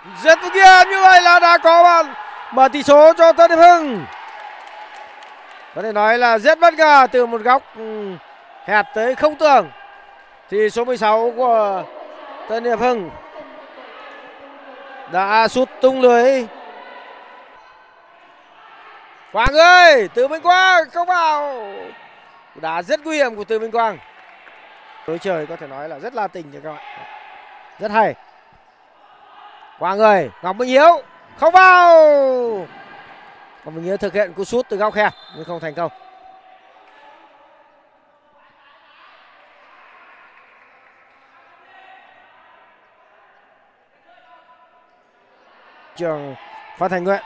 Rất kia, như vậy là đã có bàn mở tỷ số cho Tân Hiệp Hưng. Có thể nói là rất bất ngờ từ một góc hẹp tới không tưởng thì số 16 của Tân Hiệp Hưng đã sút tung lưới. Quang ơi, Từ Minh Quang không vào. Đá rất nguy hiểm của Từ Minh Quang. Đối trời có thể nói là rất la tình các bạn. Rất hay. Quang ơi, Ngọc Minh Hiếu không vào. Ngọc Minh Hiếu thực hiện cú sút từ góc hẹp nhưng không thành công. Trường Phan Thành Nguyện.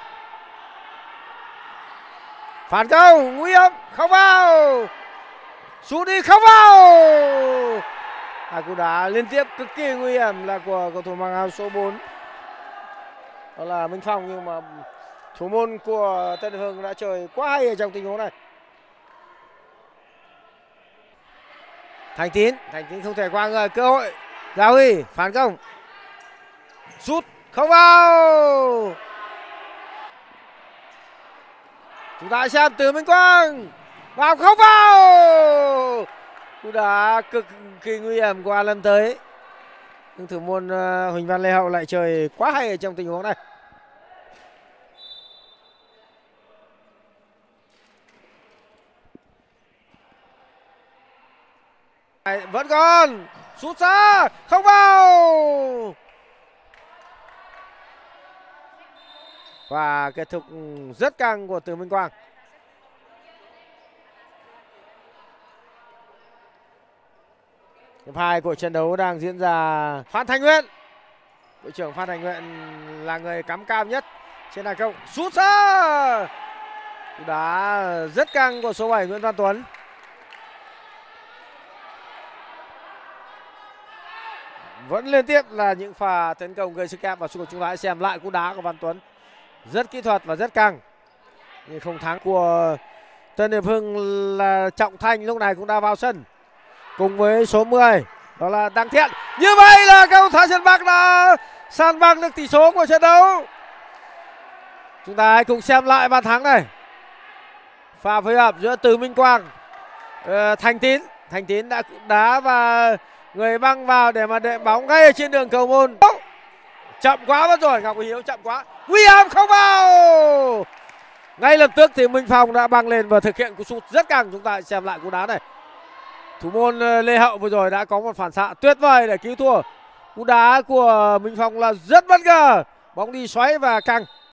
Phản công nguy hiểm không vào. Sút đi không vào. Cú đá liên tiếp cực kỳ nguy hiểm là của cầu thủ mang áo số 4. Đó là Minh Phong, nhưng mà thủ môn của Tân Hiệp Hưng đã chơi quá hay ở trong tình huống này. Thành Tín không thể qua người, cơ hội Gia Huy phản công. Sút không vào. Chúng ta xem Từ Minh Quang vào không vào. Cú đá cực kỳ nguy hiểm của An Lâm tới. Nhưng thủ môn Huỳnh Văn Lê Hậu lại chơi quá hay ở trong tình huống này. Vẫn còn sút xa không vào. Và kết thúc rất căng của Từ Minh Quang. Hiệp 2 của trận đấu đang diễn ra. Phan Thành Nguyện, đội trưởng Phan Thành Nguyện là người cắm cam nhất trên hàng công. Sút xa. Đá rất căng của số 7 Nguyễn Văn Tuấn. Vẫn liên tiếp là những pha tấn công gây sức ép, và chúng ta hãy xem lại cú đá của Văn Tuấn. Rất kỹ thuật và rất căng. Nhưng không thắng của Tân Hiệp Hưng là Trọng Thanh lúc này cũng đã vào sân. Cùng với số 10 đó là Đăng Thiện. Như vậy là cầu Thái Sơn Bắc đã san bằng được tỷ số của trận đấu. Chúng ta hãy cùng xem lại bàn thắng này. Pha phối hợp giữa Từ Minh Quang, Thành Tín đã đá và người băng vào để mà đệm bóng ngay ở trên đường cầu môn. Chậm quá mất rồi, Ngọc Hiếu chậm quá. Nguy hiểm không vào. Ngay lập tức thì Minh Phong đã băng lên và thực hiện cú sút rất căng. Chúng ta xem lại cú đá này. Thủ môn Lê Hậu vừa rồi đã có một phản xạ tuyệt vời để cứu thua. Cú đá của Minh Phong là rất bất ngờ. Bóng đi xoáy và căng.